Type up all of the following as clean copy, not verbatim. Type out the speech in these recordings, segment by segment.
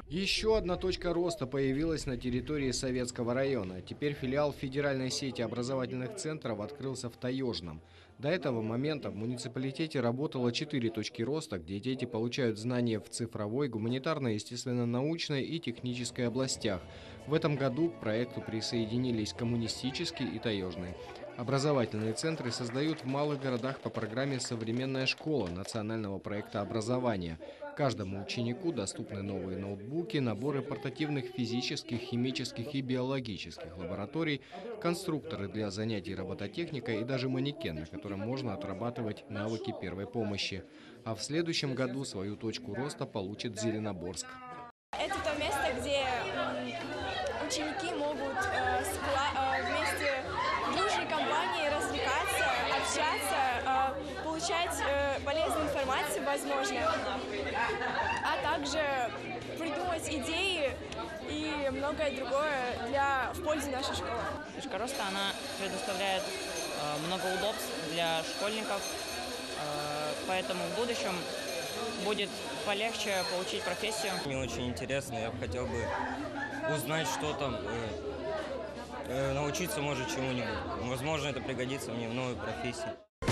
Еще одна точка роста появилась на территории Советского района. Теперь филиал федеральной сети образовательных центров открылся в Таежном. До этого момента в муниципалитете работало 4 точки роста, где дети получают знания в цифровой, гуманитарной, естественно-научной и технической областях. В этом году к проекту присоединились коммунистический и Таежный. Образовательные центры создают в малых городах по программе «Современная школа» национального проекта образования. Каждому ученику доступны новые ноутбуки, наборы портативных физических, химических и биологических лабораторий, конструкторы для занятий робототехникой и даже манекен, на котором можно отрабатывать навыки первой помощи. А в следующем году свою точку роста получит Зеленоборск. Это то место, где ученики могут вместе в дружной компании развлекаться, общаться, получать полезную информацию, возможно, а также придумать идеи и многое другое в пользу нашей школы. Точка роста, она предоставляет много удобств для школьников, поэтому в будущем будет полегче получить профессию. Мне очень интересно, я бы хотел бы узнать, что там, научиться, может, чему-нибудь. Возможно, это пригодится мне в новой профессии.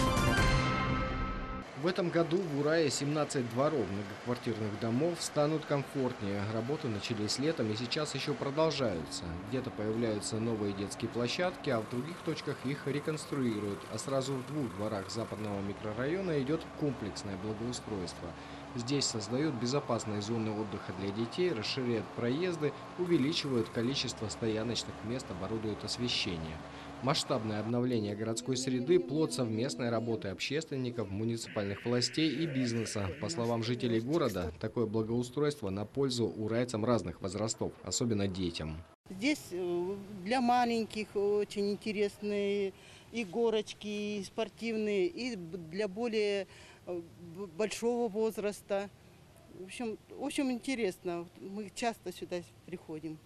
В этом году в Урае 17 дворов многоквартирных домов станут комфортнее. Работы начались летом и сейчас еще продолжаются. Где-то появляются новые детские площадки, а в других точках их реконструируют. А сразу в 2 дворах западного микрорайона идет комплексное благоустройство. Здесь создают безопасные зоны отдыха для детей, расширяют проезды, увеличивают количество стояночных мест, оборудуют освещение. Масштабное обновление городской среды – плод совместной работы общественников, муниципальных властей и бизнеса. По словам жителей города, такое благоустройство на пользу урайцам разных возрастов, особенно детям. Здесь для маленьких очень интересные и горочки, и спортивные, и для более большого возраста. В общем, интересно. Мы часто сюда приходим.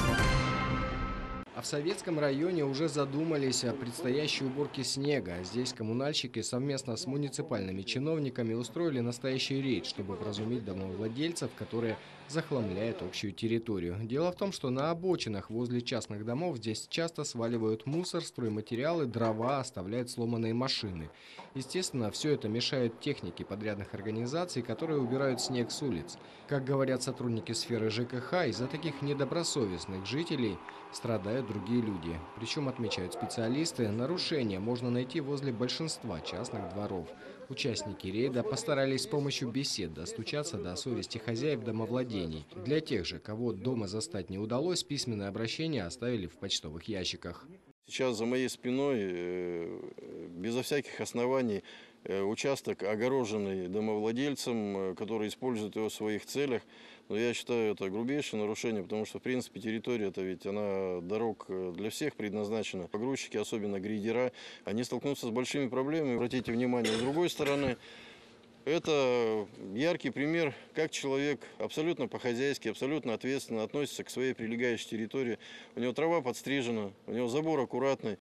А в Советском районе уже задумались о предстоящей уборке снега. Здесь коммунальщики совместно с муниципальными чиновниками устроили настоящий рейд, чтобы вразумить домовладельцев, которые захламляют общую территорию. Дело в том, что на обочинах возле частных домов здесь часто сваливают мусор, стройматериалы, дрова, оставляют сломанные машины. Естественно, все это мешает технике подрядных организаций, которые убирают снег с улиц. Как говорят сотрудники сферы ЖКХ, из-за таких недобросовестных жителей страдают другие люди. Причем, отмечают специалисты, нарушения можно найти возле большинства частных дворов. Участники рейда постарались с помощью бесед достучаться до совести хозяев домовладений. Для тех же, кого дома застать не удалось, письменное обращение оставили в почтовых ящиках. Сейчас за моей спиной, безо всяких оснований, участок огороженный домовладельцем, который использует его в своих целях. Но я считаю, это грубейшее нарушение, потому что, в принципе, территория-то ведь она дорог для всех предназначена. Погрузчики, особенно грейдера, они столкнутся с большими проблемами. Обратите внимание, с другой стороны, это яркий пример, как человек абсолютно по-хозяйски, абсолютно ответственно относится к своей прилегающей территории. У него трава подстрижена, у него забор аккуратный.